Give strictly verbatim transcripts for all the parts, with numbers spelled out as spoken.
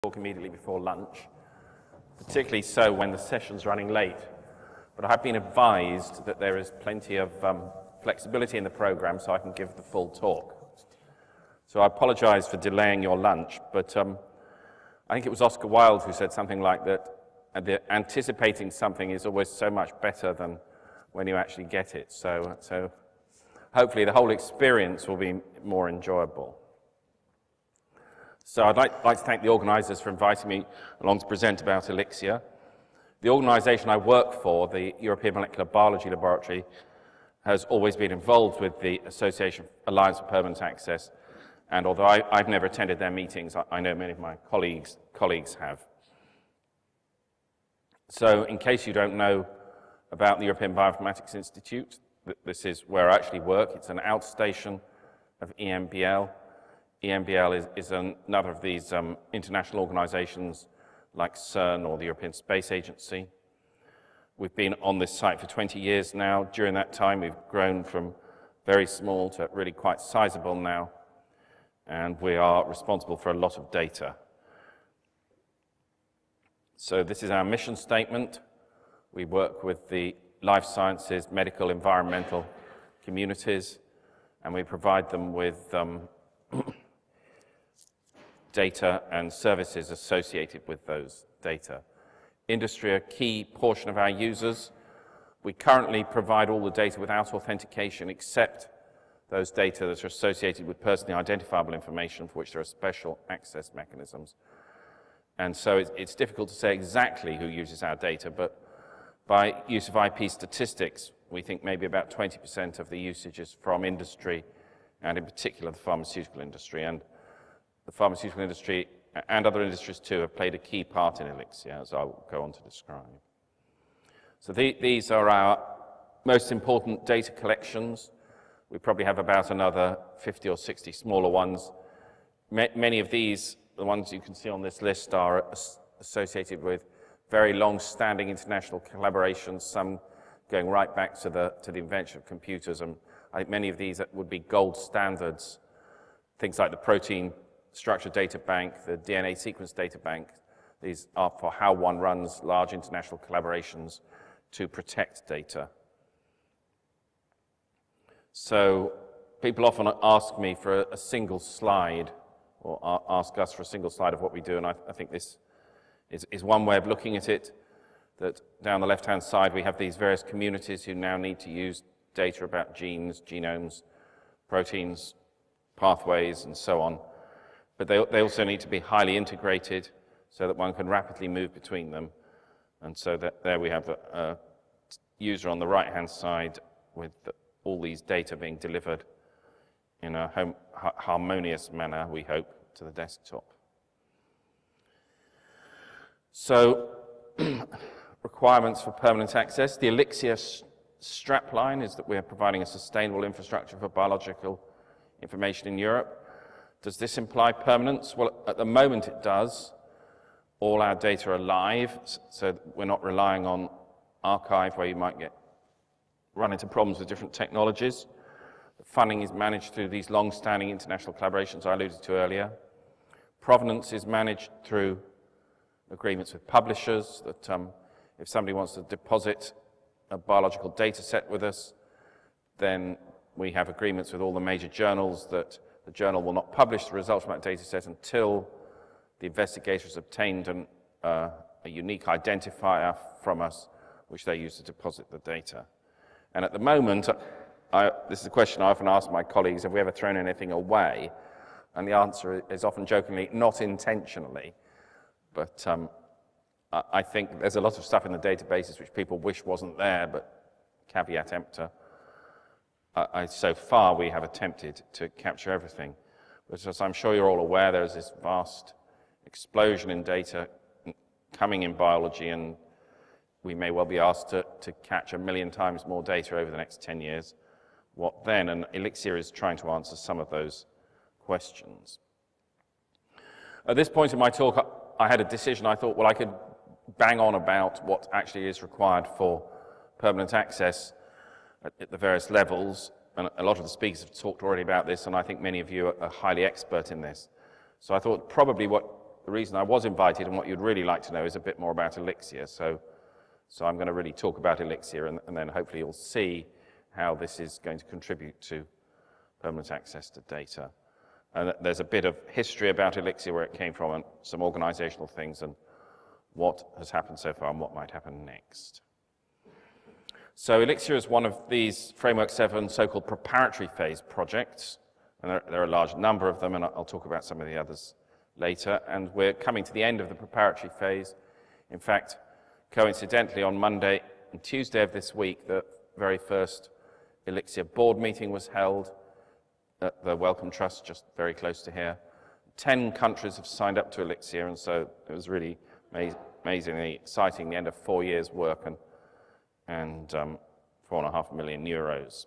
talk immediately before lunch, particularly so when the session's running late. But I've been advised that there is plenty of um, flexibility in the program so I can give the full talk. So I apologize for delaying your lunch, but um, I think it was Oscar Wilde who said something like that, uh, the, anticipating something is always so much better than when you actually get it. So, so hopefully the whole experience will be more enjoyable. So I'd like, like to thank the organisers for inviting me along to present about Elixir. The organisation I work for, the European Molecular Biology Laboratory, has always been involved with the Association Alliance for Permanent Access, and although I, I've never attended their meetings, I, I know many of my colleagues, colleagues have. So in case you don't know about the European Bioinformatics Institute, this is where I actually work. It's an outstation of E M B L. E M B L is, is an, another of these um, international organizations like CERN or the European Space Agency. We've been on this site for twenty years now. During that time, we've grown from very small to really quite sizable now, and we are responsible for a lot of data. So this is our mission statement. We work with the life sciences, medical, environmental communities, and we provide them with um, data and services associated with those data. Industry are a key portion of our users. We currently provide all the data without authentication except those data that are associated with personally identifiable information for which there are special access mechanisms. And so it's, it's difficult to say exactly who uses our data, but by use of I P statistics, we think maybe about twenty percent of the usage is from industry, and in particular the pharmaceutical industry. And the pharmaceutical industry and other industries too have played a key part in Elixir, as I'll go on to describe. So the, these are our most important data collections. We probably have about another fifty or sixty smaller ones. Ma many of these, the ones you can see on this list, are as associated with very long-standing international collaborations, some going right back to the, to the invention of computers. And I think many of these would be gold standards, things like the Protein Structure Data Bank, the D N A Sequence Data Bank. These are for how one runs large international collaborations to protect data. So people often ask me for a, a single slide, or ask us for a single slide of what we do, and I, I think this is, is one way of looking at it, that down the left-hand side we have these various communities who now need to use data about genes, genomes, proteins, pathways, and so on. But they, they also need to be highly integrated so that one can rapidly move between them. And so that there we have a, a user on the right-hand side with the, all these data being delivered in a home, ha harmonious manner, we hope, to the desktop. So, requirements for permanent access. The Elixir strapline is that we are providing a sustainable infrastructure for biological information in Europe. Does this imply permanence? Well, at the moment it does. All our data are live, so we're not relying on archive where you might get run into problems with different technologies. The funding is managed through these long-standing international collaborations I alluded to earlier. Provenance is managed through agreements with publishers, that um, if somebody wants to deposit a biological data set with us, then we have agreements with all the major journals that the journal will not publish the results from that data set until the investigator has obtained an, uh, a unique identifier from us, which they use to deposit the data. And at the moment, I, this is a question I often ask my colleagues, have we ever thrown anything away? And the answer is often jokingly, not intentionally. But um, I, I think there's a lot of stuff in the databases which people wish wasn't there, but caveat emptor. I, so far, we have attempted to capture everything. But as I'm sure you're all aware, there's this vast explosion in data coming in biology, and we may well be asked to, to catch a million times more data over the next ten years. What then? And Elixir is trying to answer some of those questions. At this point in my talk, I had a decision. I thought, well, I could bang on about what actually is required for permanent access at the various levels, and a lot of the speakers have talked already about this, and I think many of you are highly expert in this. So I thought probably what the reason I was invited and what you'd really like to know is a bit more about Elixir. So, so I'm going to really talk about Elixir, and, and then hopefully you'll see how this is going to contribute to permanent access to data. And there's a bit of history about Elixir, where it came from, and some organizational things, and what has happened so far and what might happen next. So Elixir is one of these Framework seven so-called preparatory phase projects, and there, there are a large number of them, and I'll talk about some of the others later. And we're coming to the end of the preparatory phase. In fact, coincidentally, on Monday and Tuesday of this week, the very first Elixir board meeting was held at the Wellcome Trust, just very close to here. Ten countries have signed up to Elixir, and so it was really amazingly exciting, the end of four years' work, and, and um, four and a half million euros.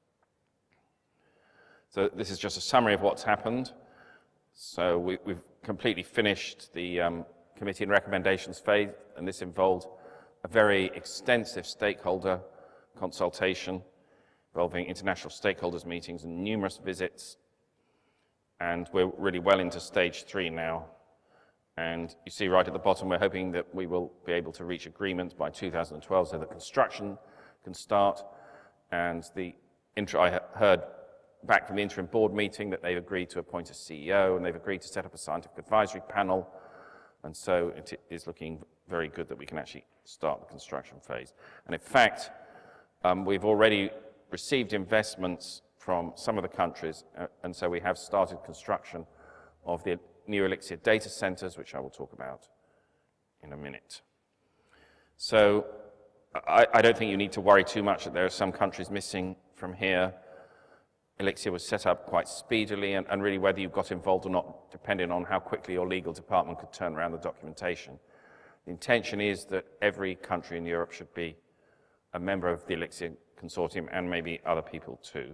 So this is just a summary of what's happened. So we, we've completely finished the um, committee and recommendations phase, and this involved a very extensive stakeholder consultation involving international stakeholders meetings and numerous visits. And we're really well into stage three now. And you see right at the bottom, we're hoping that we will be able to reach agreement by two thousand twelve so that construction can start. And the intro, I heard back from the interim board meeting that they've agreed to appoint a C E O, and they've agreed to set up a scientific advisory panel. And so it is looking very good that we can actually start the construction phase. And in fact, um, we've already received investments from some of the countries, uh, and so we have started construction of the new Elixir data centers, which I will talk about in a minute. So I, I don't think you need to worry too much that there are some countries missing from here. Elixir was set up quite speedily, and, and really whether you got involved or not depended on how quickly your legal department could turn around the documentation. The intention is that every country in Europe should be a member of the Elixir consortium, and maybe other people too.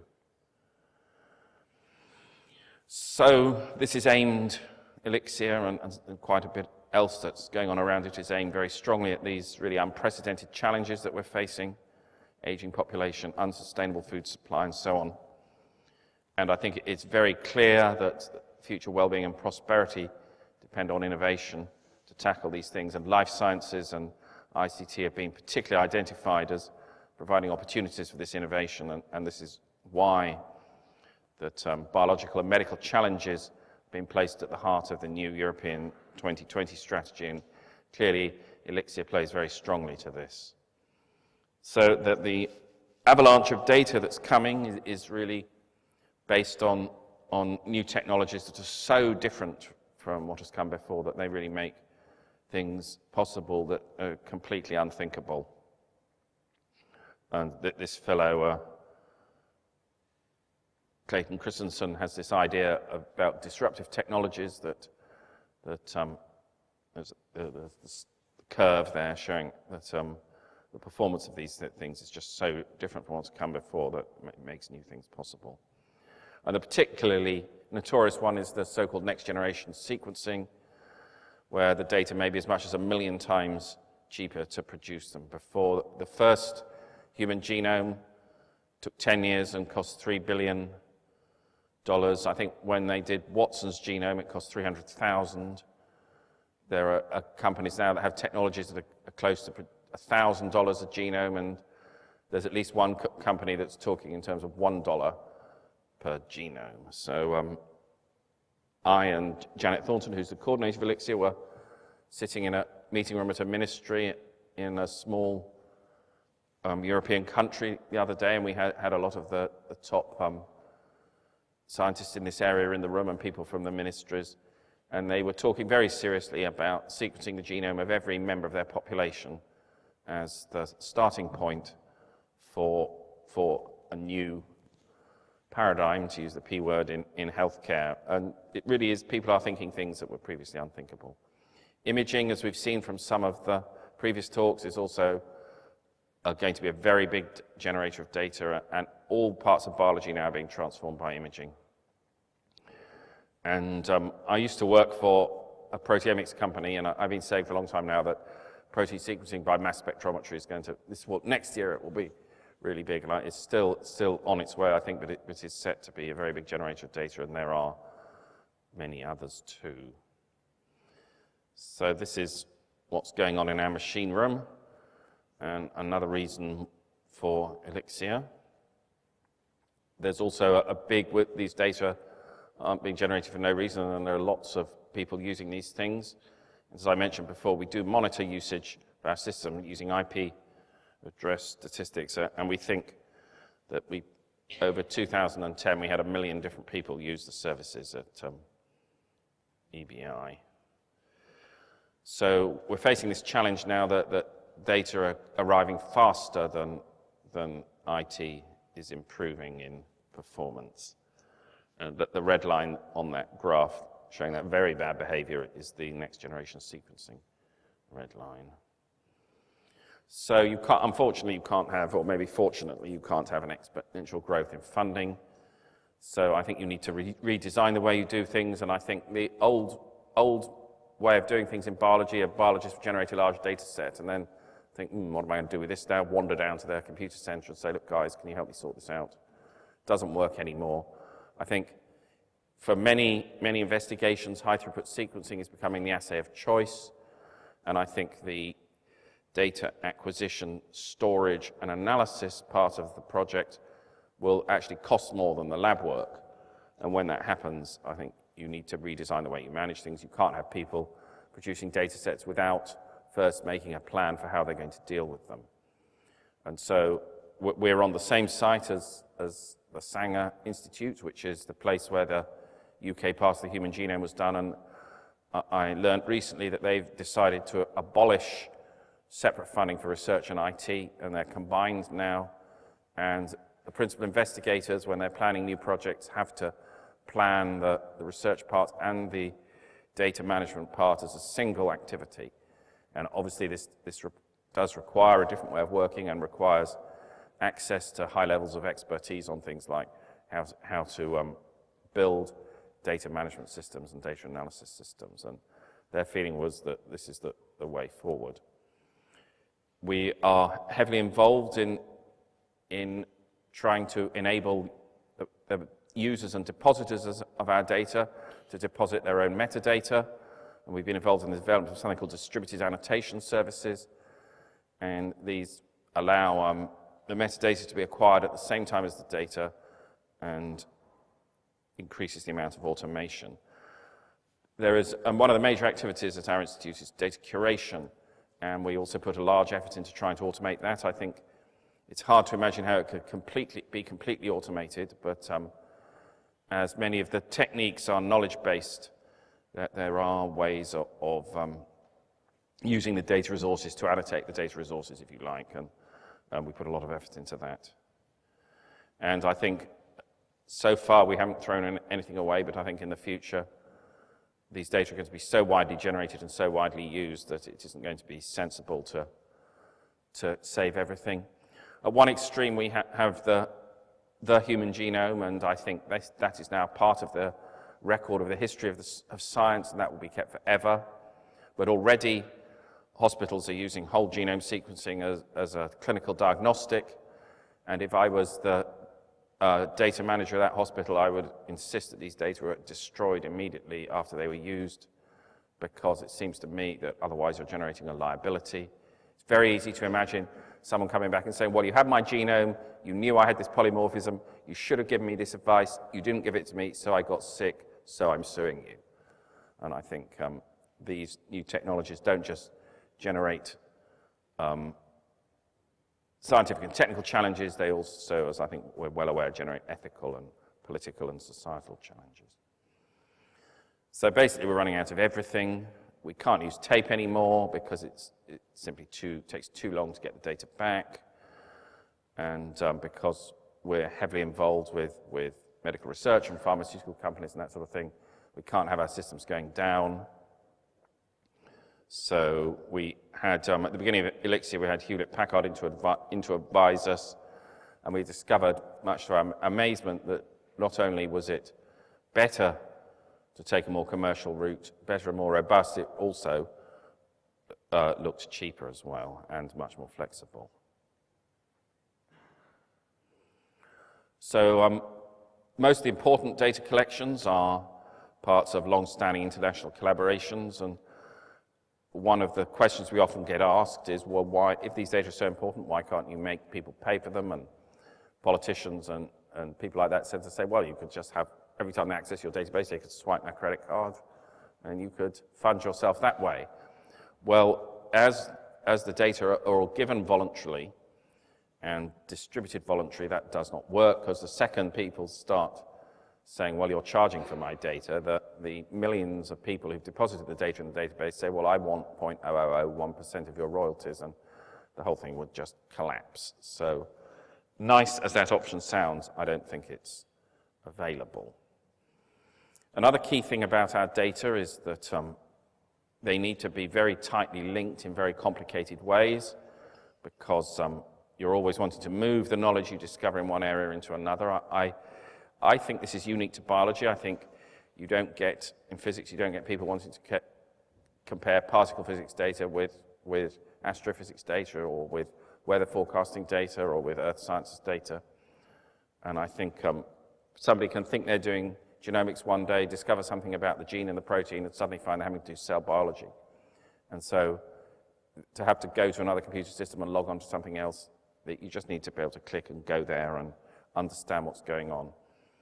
So this is aimed, Elixir, and, and quite a bit else that's going on around it is aimed very strongly at these really unprecedented challenges that we're facing: aging population, unsustainable food supply, and so on. And I think it's very clear that future well-being and prosperity depend on innovation to tackle these things, and life sciences and I C T have been particularly identified as providing opportunities for this innovation, and, and this is why that um, biological and medical challenges have been placed at the heart of the new European twenty twenty strategy, and clearly Elixir plays very strongly to this. So that the avalanche of data that's coming is, is really based on, on new technologies that are so different from what has come before that they really make things possible that are completely unthinkable. And th this fellow, uh, Clayton Christensen, has this idea about disruptive technologies that, that um, there's, uh, there's this curve there showing that um, the performance of these things is just so different from what's come before that it makes new things possible. And the particularly notorious one is the so-called next-generation sequencing, where the data may be as much as a million times cheaper to produce them. Before, the first human genome took ten years and cost three billion dollars. I think when they did Watson's genome, it cost three hundred thousand. There are, are companies now that have technologies that are, are close to one thousand dollars a genome, and there's at least one co company that's talking in terms of one dollar per genome. So um, I and Janet Thornton, who's the coordinator of Elixir, were sitting in a meeting room at a ministry in a small um, European country the other day, and we had, had a lot of the, the top um, scientists in this area in the room and people from the ministries, and they were talking very seriously about sequencing the genome of every member of their population as the starting point for, for a new paradigm, to use the P word, in, in healthcare. And it really is, people are thinking things that were previously unthinkable. Imaging, as we've seen from some of the previous talks, is also uh, going to be a very big generator of data, and all parts of biology now are being transformed by imaging. And um, I used to work for a proteomics company, and I've been saying for a long time now that protein sequencing by mass spectrometry is going to, this will, next year it will be really big, and it's still, still on its way, I think, but it, it is set to be a very big generator of data, and there are many others too. So this is what's going on in our machine room, and another reason for Elixir. There's also a, a big, these data aren't being generated for no reason, and there are lots of people using these things. As I mentioned before, we do monitor usage of our system using I P address statistics, uh, and we think that we, over two thousand ten, we had a million different people use the services at um, E B I. So we're facing this challenge now that, that data are arriving faster than, than I T is improving in performance. And that the red line on that graph showing that very bad behavior is the next generation sequencing red line. So you can't, unfortunately, you can't have, or maybe fortunately, you can't have an exponential growth in funding. So I think you need to re redesign the way you do things, and I think the old, old way of doing things in biology, a biologist would generate a large data set and then think, hmm, what am I going to do with this now? Wander down to their computer center and say, look, guys, can you help me sort this out? Doesn't work anymore. I think for many, many investigations, high-throughput sequencing is becoming the assay of choice, and I think the data acquisition, storage, and analysis part of the project will actually cost more than the lab work. And when that happens, I think you need to redesign the way you manage things. You can't have people producing data sets without first making a plan for how they're going to deal with them. And so we're on the same site as, as the Sanger Institute, which is the place where the U K part of the human genome was done. And I learned recently that they've decided to abolish separate funding for research and I T, and they're combined now. And the principal investigators, when they're planning new projects, have to plan the, the research part and the data management part as a single activity. And obviously this, this re does require a different way of working and requires access to high levels of expertise on things like how to, how to um, build data management systems and data analysis systems. And their feeling was that this is the, the way forward. We are heavily involved in, in trying to enable the, the users and depositors of our data to deposit their own metadata. And we've been involved in the development of something called distributed annotation services. And these allow um, the metadata to be acquired at the same time as the data and increases the amount of automation. There is, and one of the major activities at our institute is data curation. And we also put a large effort into trying to automate that. I think it's hard to imagine how it could completely be completely automated, but um, as many of the techniques are knowledge-based, that there are ways of, of um, using the data resources to annotate the data resources, if you like, and um, we put a lot of effort into that. And I think so far we haven't thrown anything away, but I think in the future these data are going to be so widely generated and so widely used that it isn't going to be sensible to, to save everything. At one extreme we ha have the the human genome, and I think that, that is now part of the record of the history of, the, of science, and that will be kept forever. But already, hospitals are using whole genome sequencing as, as a clinical diagnostic, and if I was the uh, data manager of that hospital, I would insist that these data were destroyed immediately after they were used, because it seems to me that otherwise you're generating a liability. It's very easy to imagine someone coming back and saying, well, you had my genome, you knew I had this polymorphism, you should have given me this advice, you didn't give it to me, so I got sick, so I'm suing you. And I think um, these new technologies don't just generate um, scientific and technical challenges, they also, as I think we're well aware, generate ethical and political and societal challenges. So basically we're running out of everything. We can't use tape anymore because it's, it simply too, takes too long to get the data back. And um, because we're heavily involved with, with medical research and pharmaceutical companies and that sort of thing, we can't have our systems going down. So we had, um, at the beginning of Elixir, we had Hewlett-Packard into, into advise us, and we discovered, much to our amazement, that not only was it better to take a more commercial route, better and more robust, it also uh, looked cheaper as well and much more flexible. So um, most of the important data collections are parts of long-standing international collaborations, and one of the questions we often get asked is, well, why, if these data are so important, why can't you make people pay for them? And politicians and, and people like that tend to say, well, you could just have, every time they access your database, they could swipe their credit card and you could fund yourself that way. Well, as, as the data are, are all given voluntarily and distributed voluntarily, that does not work, because the second people start saying, well, you're charging for my data, that the millions of people who've deposited the data in the database say, well, I want zero point zero zero zero one percent of your royalties, and the whole thing would just collapse. So nice as that option sounds, I don't think it's available. Another key thing about our data is that um, they need to be very tightly linked in very complicated ways, because um, you're always wanting to move the knowledge you discover in one area into another. I, I think this is unique to biology. I think you don't get, in physics, you don't get people wanting to compare particle physics data with, with astrophysics data, or with weather forecasting data, or with earth sciences data. And I think um, somebody can think they're doing genomics one day, discover something about the gene and the protein, and suddenly find they're having to do cell biology. And so to have to go to another computer system and log on to something else, that you just need to be able to click and go there and understand what's going on.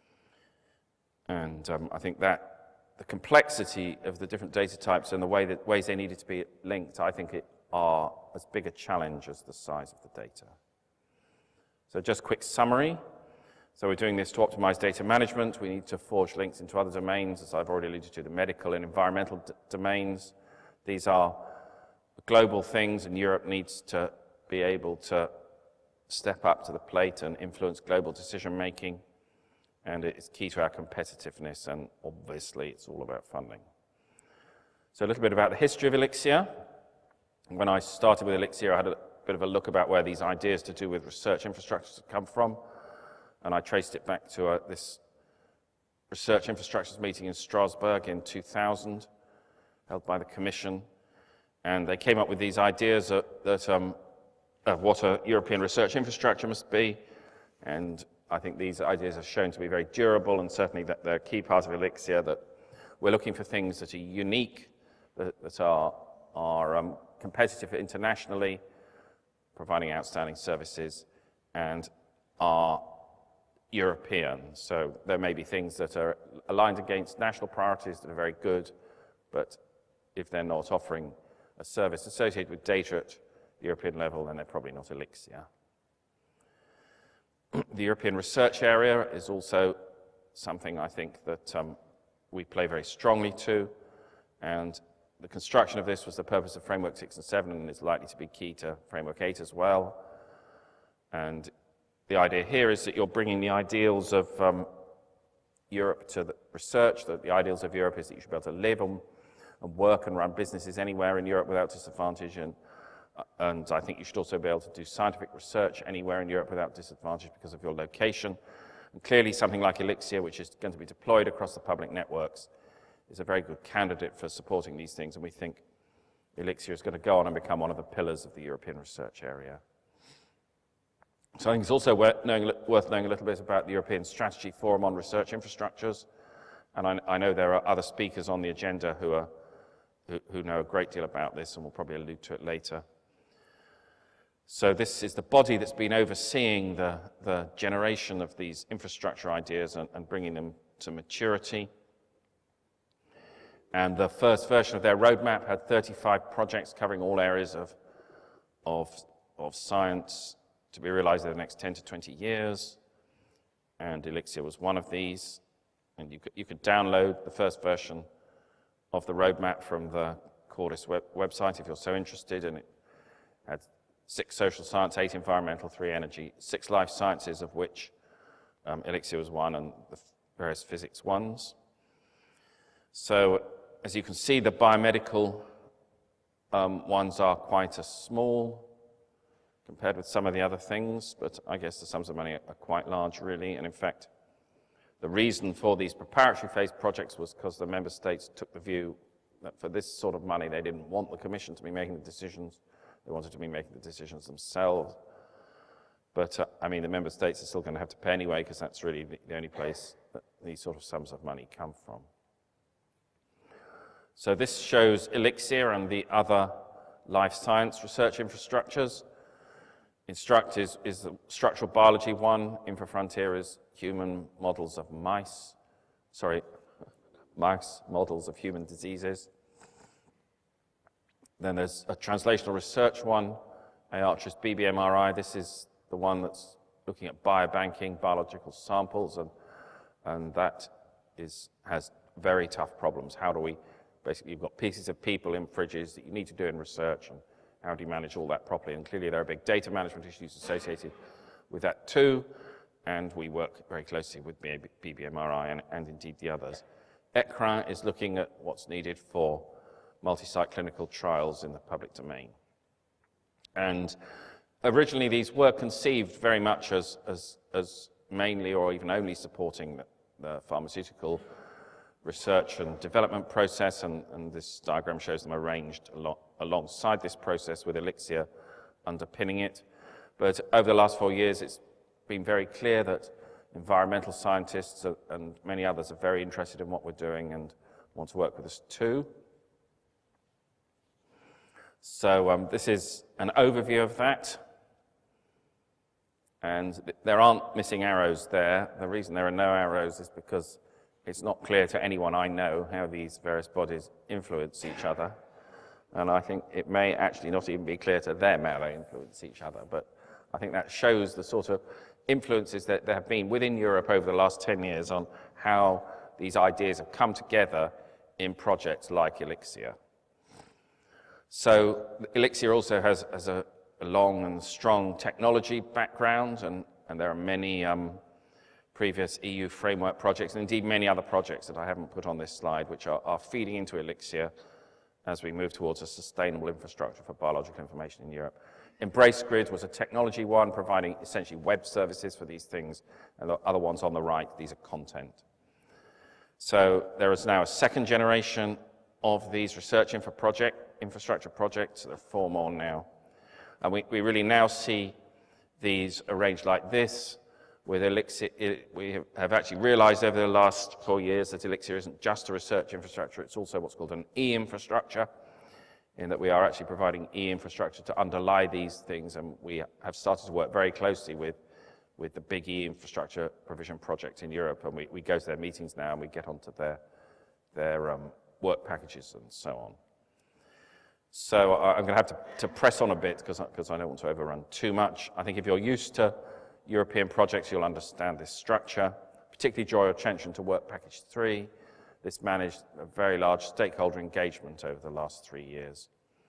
And um, I think that the complexity of the different data types and the way that, ways they needed to be linked, I think it are as big a challenge as the size of the data. So just a quick summary. So we're doing this to optimize data management. We need to forge links into other domains, as I've already alluded to, the medical and environmental domains. These are global things, and Europe needs to be able to step up to the plate and influence global decision-making. And it's key to our competitiveness, and obviously it's all about funding. So a little bit about the history of Elixir. When I started with Elixir, I had a bit of a look about where these ideas to do with research infrastructures had come from, and I traced it back to uh, this research infrastructures meeting in Strasbourg in two thousand, held by the Commission, and they came up with these ideas that, that um, of what a European research infrastructure must be, and I think these ideas are shown to be very durable, and certainly that they're a key part of Elixir, that we're looking for things that are unique, that, that are, are um, competitive internationally, providing outstanding services, and are European. So there may be things that are aligned against national priorities that are very good, but if they're not offering a service associated with data at the European level, then they're probably not Elixir. The European research area is also something I think that um, we play very strongly to, and the construction of this was the purpose of Framework six and seven, and is likely to be key to Framework eight as well. And the idea here is that you're bringing the ideals of um, Europe to the research, that the ideals of Europe is that you should be able to live and, and work and run businesses anywhere in Europe without disadvantage, and And I think you should also be able to do scientific research anywhere in Europe without disadvantage because of your location. And clearly something like Elixir, which is going to be deployed across the public networks, is a very good candidate for supporting these things. And we think Elixir is going to go on and become one of the pillars of the European research area. So I think it's also worth knowing, worth knowing a little bit about the European Strategy Forum on Research Infrastructures. And I, I know there are other speakers on the agenda who, are, who, who know a great deal about this, and we'll probably allude to it later. So this is the body that's been overseeing the, the generation of these infrastructure ideas and, and bringing them to maturity. And the first version of their roadmap had thirty-five projects covering all areas of, of, of science to be realized in the next ten to twenty years. And Elixir was one of these. And you could, you could download the first version of the roadmap from the Cordis web, website if you're so interested. And it had six social science, eight environmental, three energy, six life sciences, of which um, Elixir was one, and the various physics ones. So as you can see, the biomedical um, ones are quite a small compared with some of the other things, but I guess the sums of money are quite large, really. And in fact, the reason for these preparatory phase projects was because the member states took the view that for this sort of money, they didn't want the Commission to be making the decisions. They wanted to be making the decisions themselves. But, uh, I mean, the member states are still going to have to pay anyway, because that's really the, the only place that these sort of sums of money come from. So this shows Elixir and the other life science research infrastructures. Instruct is, is the structural biology one. InfraFrontier is human models of mice. Sorry, mice models of human diseases. Then there's a translational research one, ARCHIS B B M R I. This is the one that's looking at biobanking, biological samples, and, and that is, has very tough problems. How do we, basically you've got pieces of people in fridges that you need to do in research, and how do you manage all that properly? And clearly there are big data management issues associated with that too, and we work very closely with B B M R I and, and indeed the others. ECRIN is looking at what's needed for multi-site clinical trials in the public domain. And originally these were conceived very much as, as, as mainly or even only supporting the, the pharmaceutical research and development process, and, and this diagram shows them arranged a lot alongside this process with Elixir underpinning it. But over the last four years, it's been very clear that environmental scientists are, and many others are very interested in what we're doing and want to work with us too. So um, this is an overview of that. And th there aren't missing arrows there. The reason there are no arrows is because it's not clear to anyone I know how these various bodies influence each other. And I think it may actually not even be clear to them how they influence each other. But I think that shows the sort of influences that there have been within Europe over the last ten years on how these ideas have come together in projects like Elixir. So Elixir also has, has a, a long and strong technology background, and, and there are many um, previous E U framework projects, and indeed many other projects that I haven't put on this slide, which are, are feeding into Elixir as we move towards a sustainable infrastructure for biological information in Europe. EmbraceGrid was a technology one, providing essentially web services for these things, and the other ones on the right, these are content. So there is now a second generation of these research infra project, infrastructure projects. There are four more now. And we, we really now see these arranged like this, with Elixir. We have actually realized over the last four years that Elixir isn't just a research infrastructure, it's also what's called an e-infrastructure, in that we are actually providing e-infrastructure to underlie these things, and we have started to work very closely with, with the big e-infrastructure provision project in Europe, and we, we go to their meetings now and we get onto their, their um, work packages and so on. So uh, I'm going to have to, to press on a bit because I don't want to overrun too much. I think if you're used to European projects, you'll understand this structure. Particularly draw your attention to Work Package three. This managed a very large stakeholder engagement over the last three years.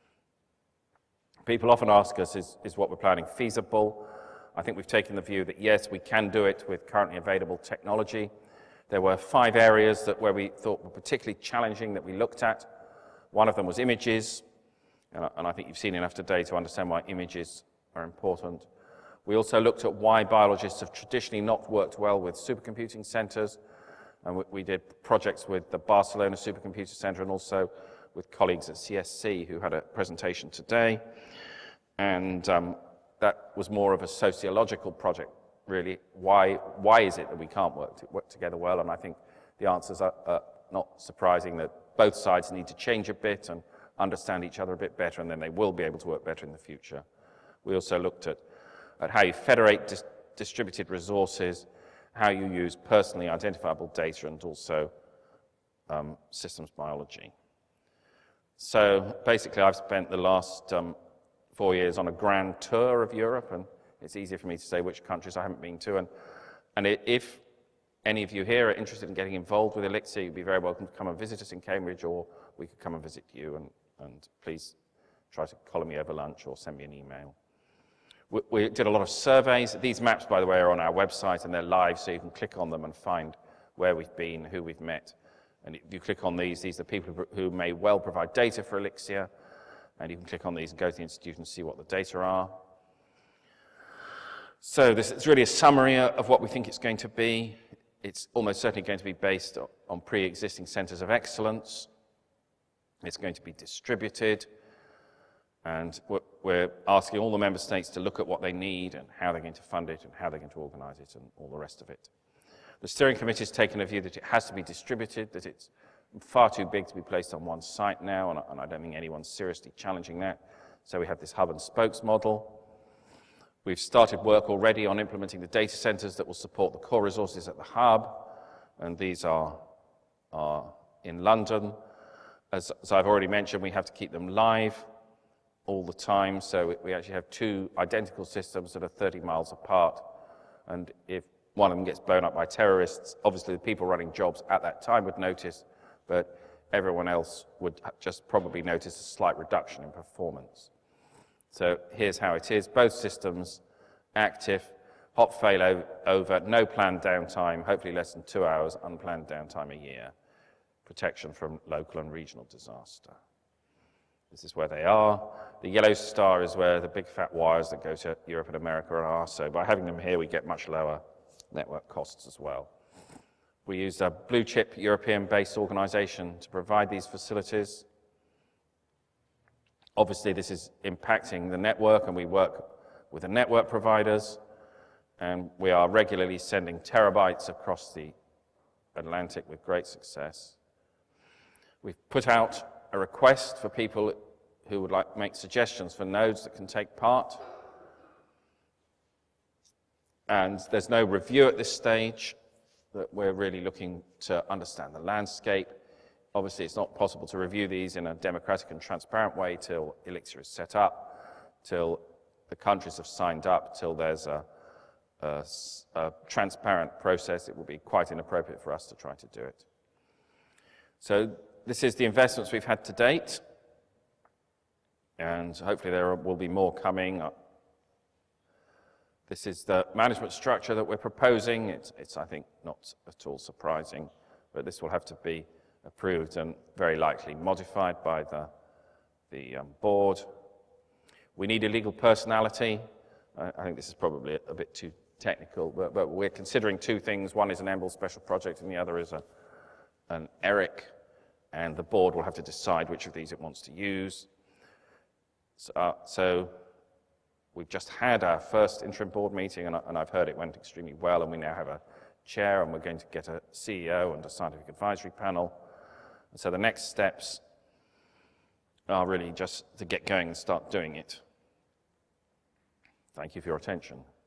People often ask us, is, is what we're planning feasible? I think we've taken the view that yes, we can do it with currently available technology. There were five areas that where we thought were particularly challenging that we looked at. One of them was images, and I, and I think you've seen enough today to understand why images are important. We also looked at why biologists have traditionally not worked well with supercomputing centers, and we, we did projects with the Barcelona Supercomputer Center and also with colleagues at C S C who had a presentation today. And um, that was more of a sociological project, really. Why, why is it that we can't work, to, work together well? And I think the answers are, are not surprising, that both sides need to change a bit and understand each other a bit better, and then they will be able to work better in the future. We also looked at, at how you federate dis distributed resources, how you use personally identifiable data, and also um, systems biology. So basically I've spent the last um, four years on a grand tour of Europe, and it's easier for me to say which countries I haven't been to. And, and it, if any of you here are interested in getting involved with Elixir, you'd be very welcome to come and visit us in Cambridge, or we could come and visit you, and, and please try to call me over lunch or send me an email. We, we did a lot of surveys. These maps, by the way, are on our website, and they're live, so you can click on them and find where we've been, who we've met. And if you click on these, these are people who may well provide data for Elixir, and you can click on these and go to the institute and see what the data are. So this is really a summary of what we think it's going to be. It's almost certainly going to be based on pre-existing centers of excellence. It's going to be distributed, and we're asking all the member states to look at what they need and how they're going to fund it and how they're going to organize it and all the rest of it. The steering committee has taken a view that it has to be distributed, that it's far too big to be placed on one site now, and, and I don't think anyone's seriously challenging that. So we have this hub and spokes model. We've started work already on implementing the data centers that will support the core resources at the hub, and these are, are in London. As, as I've already mentioned, we have to keep them live all the time, so we actually have two identical systems that are thirty miles apart, and if one of them gets blown up by terrorists, obviously the people running jobs at that time would notice, but everyone else would just probably notice a slight reduction in performance. So here's how it is. Both systems active, hot failover, no planned downtime, hopefully less than two hours, unplanned downtime a year, protection from local and regional disaster. This is where they are. The yellow star is where the big fat wires that go to Europe and America are. So by having them here, we get much lower network costs as well. We use a blue chip European-based organization to provide these facilities. Obviously, this is impacting the network, and we work with the network providers, and we are regularly sending terabytes across the Atlantic with great success. We've put out a request for people who would like to make suggestions for nodes that can take part. And there's no review at this stage, that we're really looking to understand the landscape. Obviously, it's not possible to review these in a democratic and transparent way till Elixir is set up, till the countries have signed up, till there's a, a, a transparent process. It would be quite inappropriate for us to try to do it. So this is the investments we've had to date, and hopefully there will be more coming. This is the management structure that we're proposing. It's, it's, I think, not at all surprising, but this will have to be approved and very likely modified by the, the um, board. We need a legal personality. I, I think this is probably a, a bit too technical, but, but we're considering two things. One is an EMBL special project, and the other is a, an ERIC, and the board will have to decide which of these it wants to use. So, uh, so we've just had our first interim board meeting, and, and I've heard it went extremely well, and we now have a chair, and we're going to get a C E O and a scientific advisory panel. And so the next steps are really just to get going and start doing it. Thank you for your attention.